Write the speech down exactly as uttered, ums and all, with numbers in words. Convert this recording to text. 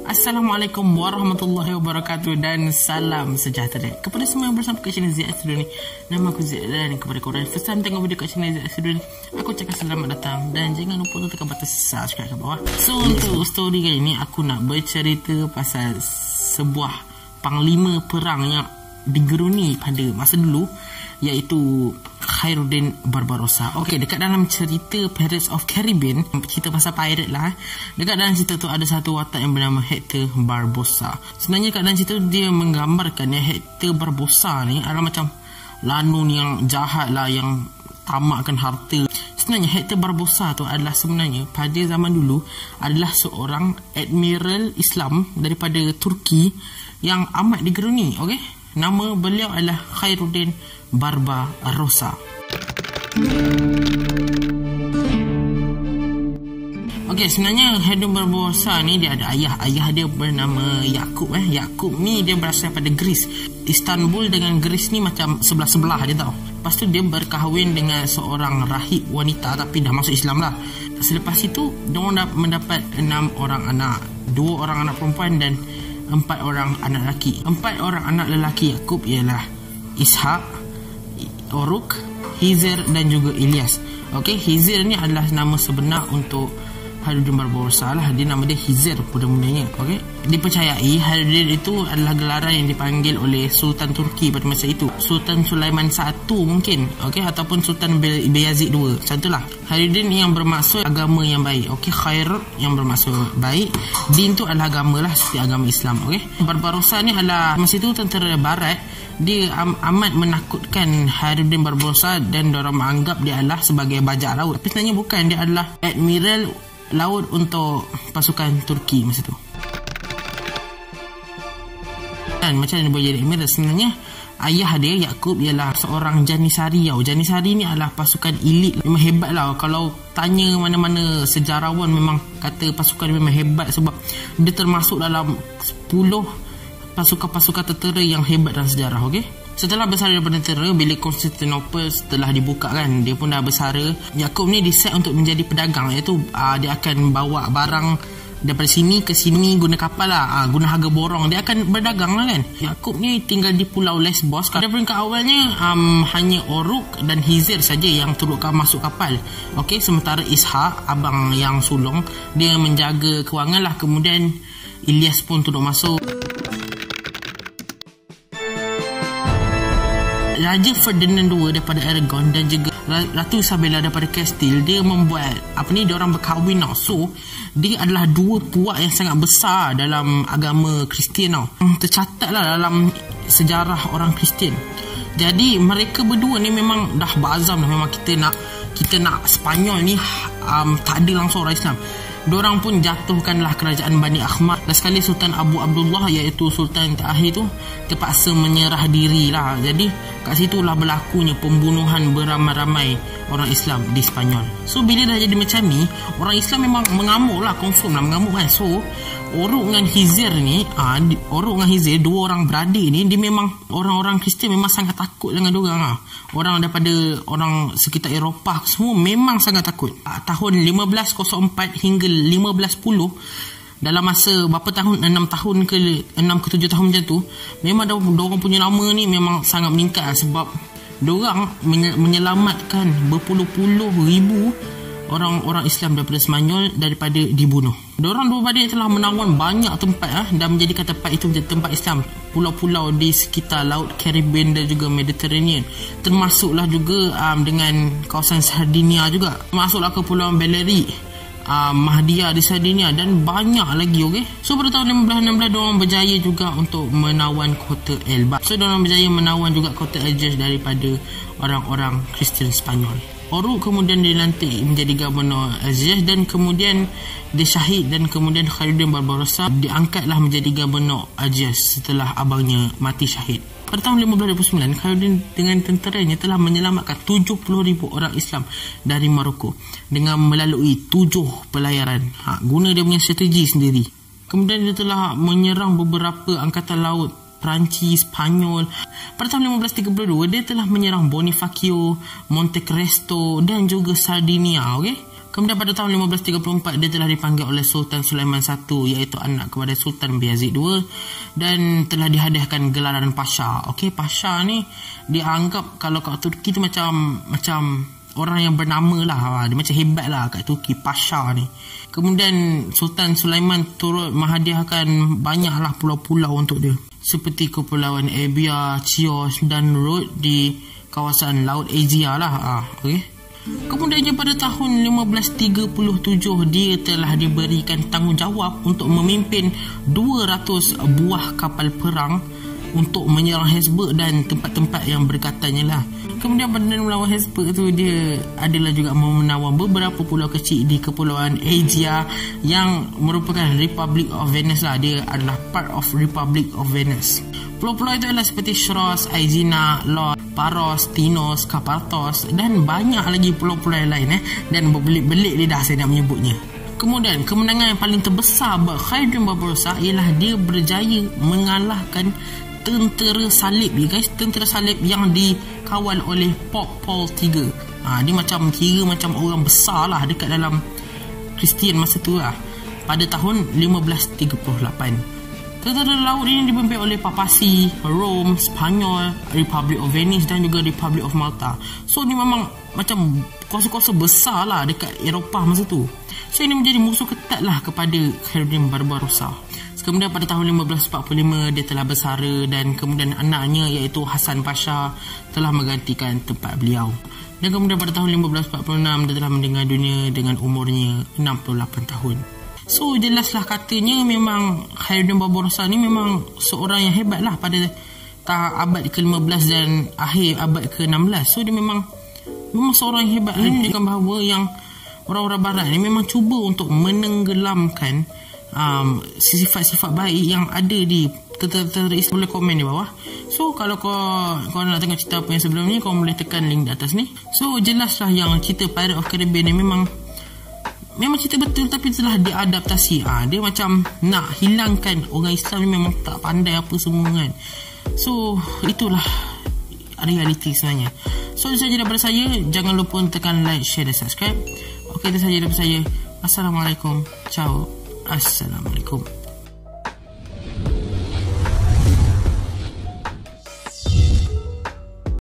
Assalamualaikum warahmatullahi wabarakatuh dan salam sejahtera kepada semua yang bersama kat channel Z Studio ni. Nama aku Z dan kepada korang first time tengok video kat channel Z Studio ni, aku cakap selamat datang dan jangan lupa untuk tekan button subscribe kat bawah. So untuk story kali ni aku nak bercerita pasal sebuah panglima perang yang digeruni pada masa dulu, iaitu Khairuddin Barbarossa. Okey, dekat dalam cerita Pirates of Caribbean, cerita pasal pirate lah, dekat dalam cerita tu ada satu watak yang bernama Hector Barbossa. Sebenarnya kat dalam cerita dia menggambarkan ya, Hector Barbossa ni adalah macam lanun yang jahat lah, yang tamakkan harta. Sebenarnya Hector Barbossa tu adalah sebenarnya pada zaman dulu adalah seorang admiral Islam daripada Turki yang amat digeruni. Okey, nama beliau adalah Khairuddin Barbarossa. Okey, sebenarnya Khairuddin Barbarossa ni dia ada ayah. Ayah dia bernama Yakub eh. Yakub ni dia berasal pada Greece. Istanbul dengan Greece ni macam sebelah-sebelah dia tau. Lepas tu dia berkahwin dengan seorang rahib wanita tapi dah masuk Islam lah. Selepas itu dia mendapat enam orang anak, dua orang anak perempuan dan empat orang anak lelaki. Empat orang anak lelaki Yakub ialah Ishak, Uruk, Hizir dan juga Ilyas. Okey, Hizir ni adalah nama sebenar untuk Khairuddin Barbarossa lah. Dia nama dia Hizir pada mulanya. Okey, dipercayai Khairuddin itu adalah gelaran yang dipanggil oleh Sultan Turki pada masa itu, Sultan Sulaiman satu mungkin, okey, ataupun Sultan Bayazid dua. Macam itulah. Khairuddin yang bermaksud agama yang baik. Okey, khair yang bermaksud baik, din tu adalah agama lah, seperti agama Islam. Okey, Barbarossa ni adalah masa itu tentera barat. Dia am, amat menakutkan Khairuddin Barbarossa dan diorang menganggap dia adalah sebagai bajak laut. Tapi sebenarnya bukan, dia adalah admiral laut untuk pasukan Turki masa tu. Dan macam mana dia boleh jadi admiral? Sebenarnya ayah dia Yakub ialah seorang Janissary. Janissary ni adalah pasukan elit, memang hebat lah. Kalau tanya mana-mana sejarawan memang kata pasukan memang hebat sebab dia termasuk dalam sepuluh pasukan-pasukan tentera yang hebat dalam sejarah. Okey, setelah bersara daripada tentera, bilik Konstantinopel setelah dibuka kan, dia pun dah bersara. Yakub ni diset untuk menjadi pedagang, iaitu uh, dia akan bawa barang daripada sini ke sini guna kapal lah, uh, guna harga borong. Dia akan berdagang lah kan. Yakub ni tinggal di pulau Lesbos. Pada peringkat awalnya um, hanya Uruk dan Hizir saja yang turutkan masuk kapal. Okey, sementara Ishak, abang yang sulung, dia menjaga kewangan lah. Kemudian Ilyas pun turut masuk. Raja Ferdinand kedua daripada Aragon dan juga Ratu Isabella daripada Castile, dia membuat apa ni, dia orang berkahwin tau. So dia adalah dua puak yang sangat besar dalam agama Kristian tau. Tercatat lah dalam sejarah orang Kristian. Jadi mereka berdua ni memang dah bazam dah. Memang kita nak kita nak Sepanyol ni um, tak ada langsung orang Islam. Diorang pun jatuhkanlah kerajaan Bani Ahmad. Dan sekali Sultan Abu Abdullah, iaitu Sultan terakhir tu, terpaksa menyerah diri lah. Jadi kat situlah berlakunya pembunuhan beramai-ramai orang Islam di Sepanyol. So bila dah jadi macam ni, orang Islam memang mengamuk lah, confirm lah mengamuk kan. So Uruk dengan Hizir ni, ah, Uruk dengan Hizir, dua orang beradik ni, dia memang orang-orang Kristian memang sangat takut dengan diorang lah. Orang daripada orang sekitar Eropah semua memang sangat takut. ah, Tahun lima belas kosong empat hingga lima belas sepuluh, dalam masa berapa tahun, enam tahun ke enam ke tujuh tahun macam tu, memang diorang punya nama ni memang sangat meningkat lah, sebab diorang menyelamatkan berpuluh-puluh ribu orang-orang Islam daripada Sepanyol daripada dibunuh. Diorang dua beradik telah menawan banyak tempat ah, dan menjadikan tempat itu menjadi tempat Islam. Pulau-pulau di sekitar Laut Caribbean dan juga Mediterranean. Termasuklah juga um, dengan kawasan Sardinia juga. Masuklah ke Pulau Balearic, uh, Mahdia di Sardinia dan banyak lagi. Okay? So pada tahun lima belas enam belas diorang berjaya juga untuk menawan kota Elba. So diorang berjaya menawan juga kota Algiers daripada orang-orang Kristian Sepanyol. Uruk kemudian dilantik menjadi Gubernur Algiers dan kemudian dia syahid, dan kemudian Khairuddin Barbarossa diangkatlah menjadi Gubernur Algiers setelah abangnya mati syahid. Pada tahun lima belas dua puluh sembilan, Khairuddin dengan tenteranya telah menyelamatkan tujuh puluh ribu orang Islam dari Maroko dengan melalui tujuh pelayaran. Ha, guna dia punya strategi sendiri. Kemudian dia telah menyerang beberapa angkatan laut Perancis, Spanyol. Pada tahun lima belas tiga puluh dua, dia telah menyerang Bonifacio, Monte Cristo dan juga Sardinia. Okay? Kemudian pada tahun lima belas tiga puluh empat dia telah dipanggil oleh Sultan Sulaiman the Second, iaitu anak kepada Sultan Bayazid the Second, dan telah dihadiahkan gelaran Pasha. Okey, Pasha ni dianggap kalau kat Turki tu macam macam orang yang bernama lah, dia macam hebat lah kat Turki, Pasha ni. Kemudian Sultan Sulaiman turut menghadiahkan banyaklah pulau-pulau untuk dia, seperti Kepulauan Ebia, Chios dan Rhodes di kawasan Laut Asia lah. Ah, okey. Kemudiannya pada tahun lima belas tiga puluh tujuh dia telah diberikan tanggungjawab untuk memimpin dua ratus buah kapal perang untuk menyerang Hesburgh dan tempat-tempat yang berkaitannya lah. Kemudian pada melawan Hesburgh tu dia adalah juga menawan beberapa pulau kecil di Kepulauan Asia yang merupakan Republic of Venice lah. Dia adalah part of Republic of Venice. Pulau-pulau itu adalah seperti Sros, Aegina, Lod, Paros, Tinos, Karpathos dan banyak lagi pulau-pulau yang lain eh. Dan berbelit-belit lidah saya nak menyebutnya. Kemudian kemenangan yang paling terbesar buat Khairuddin Barbarossa ialah dia berjaya mengalahkan tentera salib ya guys, tentera salib yang dikawal oleh Pope Paul the Third. Ha, dia macam kira macam orang besar lah dekat dalam Kristian masa tu lah. Pada tahun lima belas tiga puluh lapan. Tentera laut ini dipimpin oleh Papasi, Rome, Spanyol, Republic of Venice dan juga Republic of Malta. So ni memang macam kuasa-kuasa besar lah dekat Eropah masa tu. So ini menjadi musuh ketat lah kepada Khairuddin Barbarossa. Kemudian pada tahun lima belas empat puluh lima dia telah bersara dan kemudian anaknya iaitu Hasan Pasha telah menggantikan tempat beliau. Dan kemudian pada tahun lima belas empat puluh enam dia telah meninggal dunia dengan umurnya enam puluh lapan tahun. So jelaslah katanya memang Khairuddin Barbarossa ni memang seorang yang hebat lah pada tahun abad ke lima belas dan akhir abad ke enam belas. So dia memang memang seorang yang hebat. Ini menunjukkan bahawa yang orang-orang barat ni memang cuba untuk menenggelamkan Um, sifat-sifat baik yang ada di tentera Islam. Boleh komen di bawah. So kalau kau kau nak tengok cerita apa yang sebelum ni, kau boleh tekan link di atas ni. So jelaslah yang cerita Pirates of Caribbean ni memang memang cerita betul tapi telah diadaptasi. Ah, dia macam nak hilangkan orang Islam ni memang tak pandai apa semua kan. So itulah realiti sebenarnya. So itu saja daripada saya. Jangan lupa tekan like, share dan subscribe. Okey, itu saja daripada saya. Assalamualaikum. Ciao. Assalamualaikum.